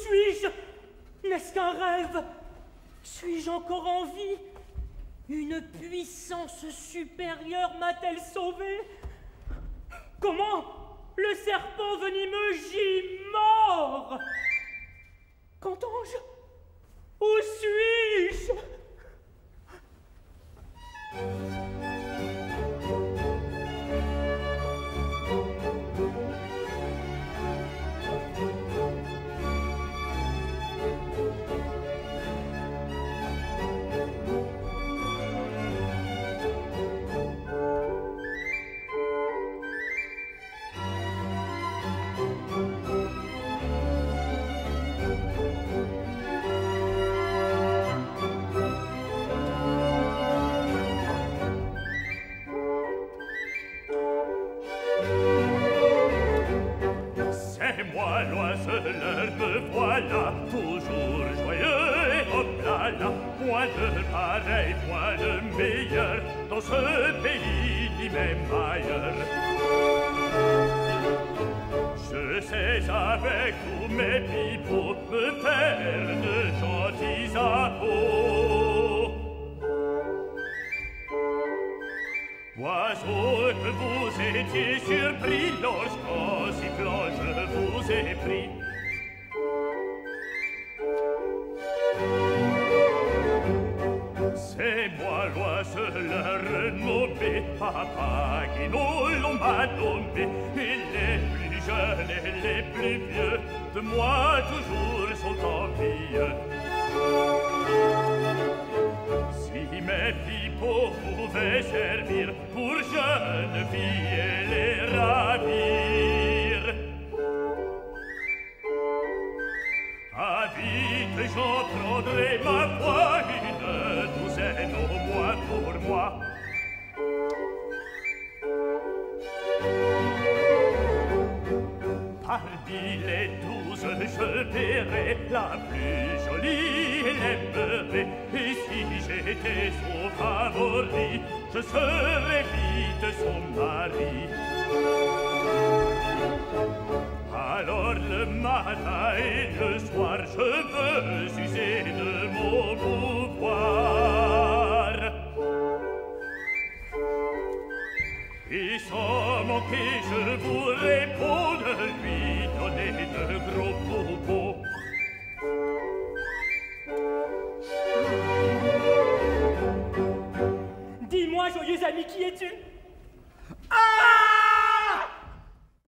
suis-je? N'est-ce qu'un rêve? Suis-je encore en vie? Une puissance supérieure m'a-t-elle sauvé? Comment le serpent venimeux gît mort? Qu'entends-je? Où suis-je? L'oiseleur, me voilà, toujours joyeux et hop là là. Point de pareil, point de meilleur, dans ce pays ni même ailleurs. Je sais avec tous mes pipeaux me faire de gentils appos. Oiseau que vous étiez surpris lorsqu'en sifflant je vous ai pris. C'est moi l'oiseleur renommé, Papageno l'on m'a nommé. Et les plus jeunes et les plus vieux de moi toujours sont envieux. Si mes pipeaux pouvaient servir pour jeunes filles et les ravir, à vite j'en prendrai ma foi, une douzaine au moins pour moi. Parmi les 12 je verrai la plus jolie et l'aimerai. Et si j'étais son favori, je serais vite son mari. Alors le matin et le soir je veux user de mon pouvoir. Et sans manquer je vous réponds de lui donner de gros propos. Dis-moi, joyeux ami, qui es-tu? Ah!